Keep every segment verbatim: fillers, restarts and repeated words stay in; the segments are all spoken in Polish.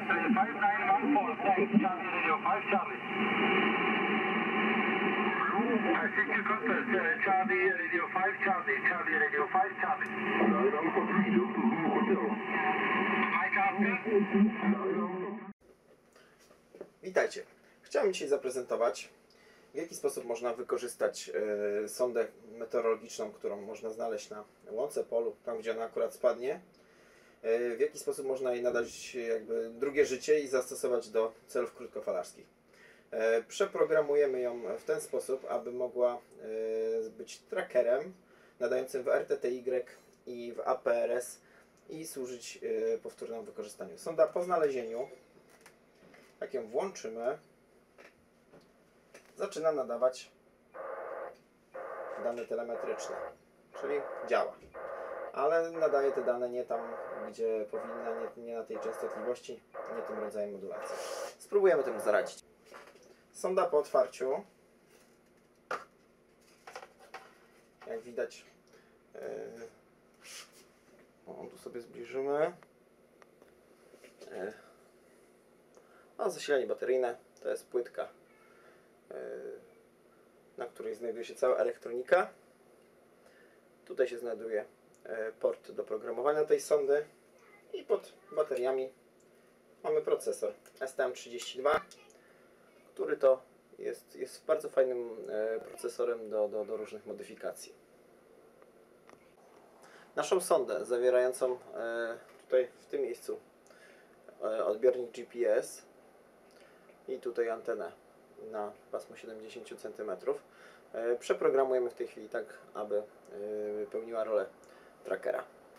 five nine one four, thanks, Charlie Radio five Charlie. I think you got this, uh, Charlie Radio five Charlie, Charlie Radio five Charlie. I copy. Witajcie. Chciałem dzisiaj zaprezentować, w jaki sposób można wykorzystać y, sondę meteorologiczną, którą można znaleźć na łące, polu, tam gdzie ona akurat spadnie. Y, w jaki sposób można jej nadać jakby drugie życie i zastosować do celów krótkofalarskich. Y, przeprogramujemy ją w ten sposób, aby mogła y, być trackerem nadającym w R T T Y i w A P R S i służyć y, powtórnemu wykorzystaniu. Sonda po znalezieniu, jak ją włączymy, zaczyna nadawać dane telemetryczne, czyli działa. Ale nadaje te dane nie tam, gdzie powinna, nie, nie na tej częstotliwości, nie tym rodzajem modulacji. Spróbujemy temu zaradzić. Sonda po otwarciu, jak widać, yy, o, tu sobie zbliżymy. Yy, a zasilanie bateryjne to jest płytka, na której znajduje się cała elektronika. Tutaj się znajduje port do programowania tej sondy i pod bateriami mamy procesor S T M trzydzieści dwa, który to jest, jest bardzo fajnym procesorem do, do, do różnych modyfikacji. Naszą sondę zawierającą tutaj w tym miejscu odbiornik G P S i tutaj antenę na pasmo siedemdziesiąt centymetrów. Przeprogramujemy w tej chwili tak, aby pełniła rolę trackera.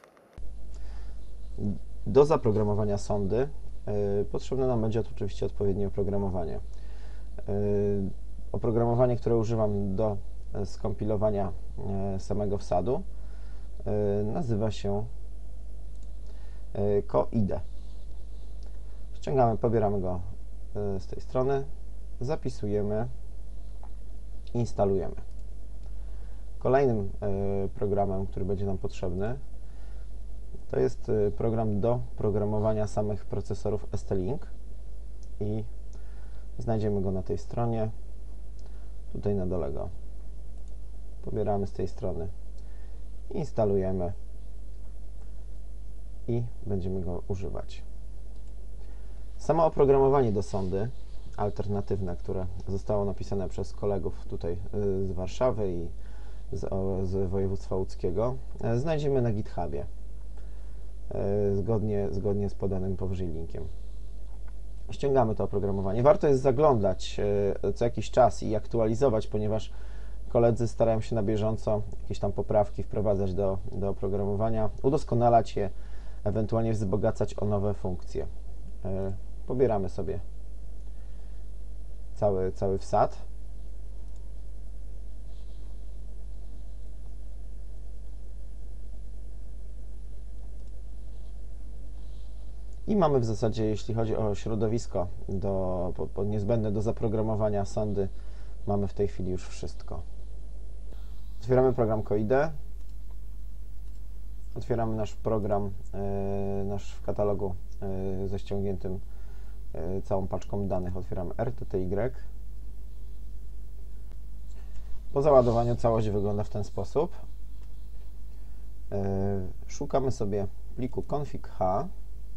Do zaprogramowania sondy potrzebne nam będzie oczywiście odpowiednie oprogramowanie. Oprogramowanie, które używam do skompilowania samego wsadu, nazywa się CoIDE. Ściągamy, pobieramy go z tej strony, zapisujemy, instalujemy. Kolejnym programem, który będzie nam potrzebny, to jest program do programowania samych procesorów S T Link i znajdziemy go na tej stronie. Tutaj na dole go pobieramy z tej strony, instalujemy i będziemy go używać. Samo oprogramowanie do sondy alternatywne, które zostało napisane przez kolegów tutaj z Warszawy i z, z województwa łódzkiego, znajdziemy na GitHubie zgodnie, zgodnie z podanym powyżej linkiem. Ściągamy to oprogramowanie. Warto jest zaglądać co jakiś czas i aktualizować, ponieważ koledzy starają się na bieżąco jakieś tam poprawki wprowadzać do, do oprogramowania, udoskonalać je, ewentualnie wzbogacać o nowe funkcje. Pobieramy sobie cały, cały wsad. I mamy w zasadzie, jeśli chodzi o środowisko do, po, po niezbędne do zaprogramowania sondy, mamy w tej chwili już wszystko. Otwieramy program CoIDE. Otwieramy nasz program, yy, nasz w katalogu yy, ze ściągniętym yy, całą paczką danych. Otwieramy R T T Y. Po załadowaniu całość wygląda w ten sposób. Yy, szukamy sobie pliku config.h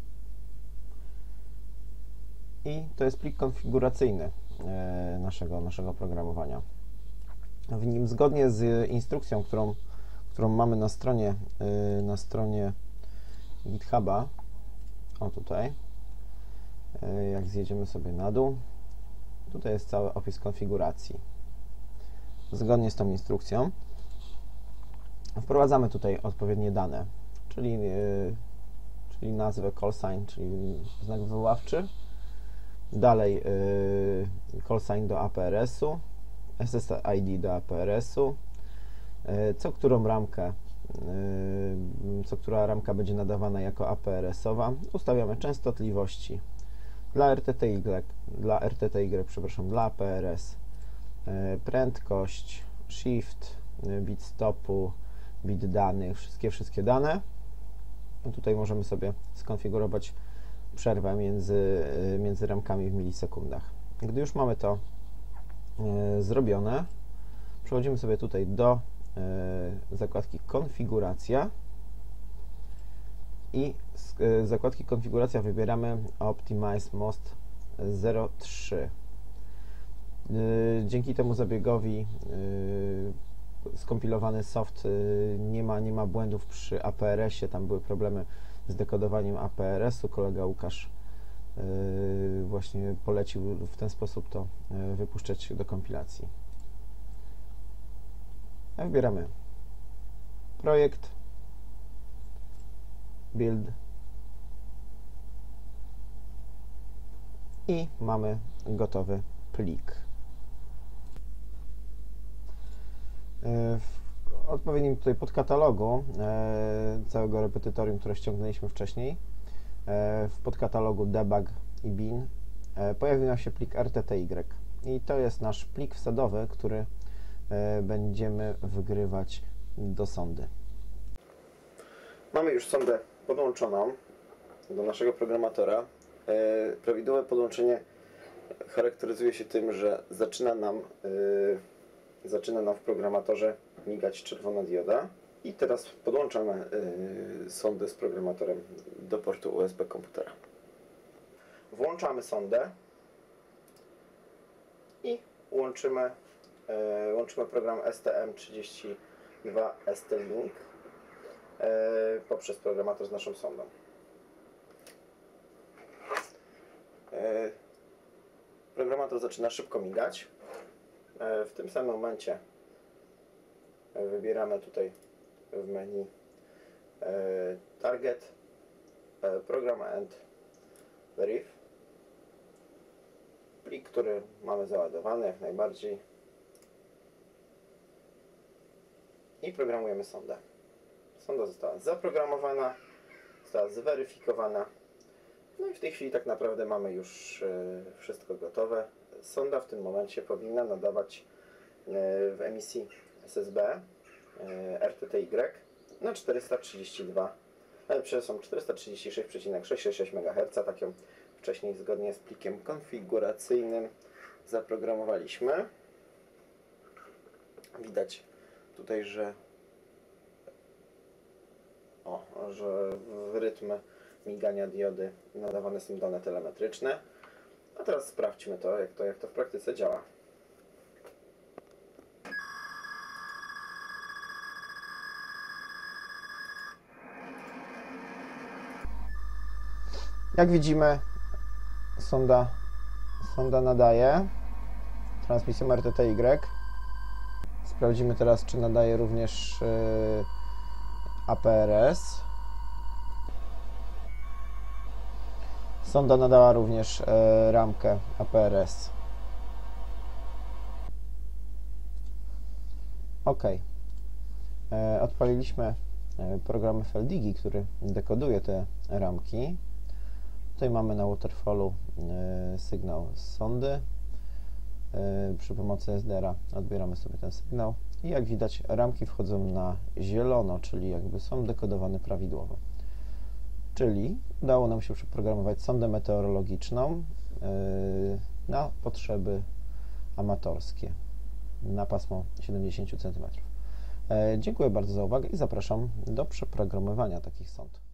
i to jest plik konfiguracyjny yy, naszego, naszego programowania. W nim zgodnie z instrukcją, którą którą mamy na stronie, yy, na stronie GitHuba, o tutaj, yy, jak zjedziemy sobie na dół, tutaj jest cały opis konfiguracji. Zgodnie z tą instrukcją wprowadzamy tutaj odpowiednie dane, czyli, yy, czyli nazwę call sign, czyli znak wywoławczy, dalej yy, call sign do A P R S-u, S S I D do A P R S-u, co którą ramkę, co która ramka będzie nadawana jako A P R S-owa. Ustawiamy częstotliwości dla R T T Y, dla R T T Y, przepraszam, dla A P R S, prędkość, shift, bit stopu, bit danych, wszystkie, wszystkie dane. Tutaj możemy sobie skonfigurować przerwę między, między ramkami w milisekundach. Gdy już mamy to y, zrobione, przechodzimy sobie tutaj do y, zakładki konfiguracja i z y, zakładki konfiguracja wybieramy Optimize Most zero trzy. Y, dzięki temu zabiegowi y, skompilowany soft y, nie ma, nie ma błędów przy A P R S ie, tam były problemy z dekodowaniem A P R S u. Kolega Łukasz y, właśnie polecił w ten sposób to y, wypuszczać do kompilacji. Wybieramy projekt, build i mamy gotowy plik. W odpowiednim tutaj podkatalogu e, całego repetytorium, które ściągnęliśmy wcześniej, e, w podkatalogu debug i bin e, pojawił nam się plik R T T Y i to jest nasz plik wsadowy, który e, będziemy wgrywać do sondy. Mamy już sondę podłączoną do naszego programatora. E, prawidłowe podłączenie charakteryzuje się tym, że zaczyna nam e, zaczyna nam w programatorze migać czerwona dioda i teraz podłączamy y, sondę z programatorem do portu U S B komputera. Włączamy sondę i łączymy, y, łączymy program S T M trzydzieści dwa S T Link y, poprzez programator z naszą sondą. Y, programator zaczyna szybko migać. W tym samym momencie wybieramy tutaj w menu Target, Program and Verif. Plik, który mamy załadowany jak najbardziej. I programujemy sondę. Sonda została zaprogramowana, została zweryfikowana. No i w tej chwili tak naprawdę mamy już wszystko gotowe. Sonda w tym momencie powinna nadawać w emisji S S B R T T Y na czterysta trzydzieści dwa, przepraszam, czterysta trzydzieści sześć przecinek sześćdziesiąt sześć megaherca. Tak ją wcześniej zgodnie z plikiem konfiguracyjnym zaprogramowaliśmy. Widać tutaj, że, o, że w rytm migania diody nadawane są dane telemetryczne. A teraz sprawdźmy to, jak to, jak to w praktyce działa. Jak widzimy, sonda, sonda nadaje transmisją R T T Y. Sprawdzimy teraz, czy nadaje również yy, A P R S. Sonda nadała również e, ramkę A P R S. OK. E, odpaliliśmy program F L Digi, który dekoduje te ramki. Tutaj mamy na waterfallu e, sygnał z sondy. E, przy pomocy S D R a odbieramy sobie ten sygnał i jak widać ramki wchodzą na zielono, czyli jakby są dekodowane prawidłowo. Czyli udało nam się przeprogramować sondę meteorologiczną yy, na potrzeby amatorskie na pasmo siedemdziesiąt centymetrów. Yy, dziękuję bardzo za uwagę i zapraszam do przeprogramowania takich sond.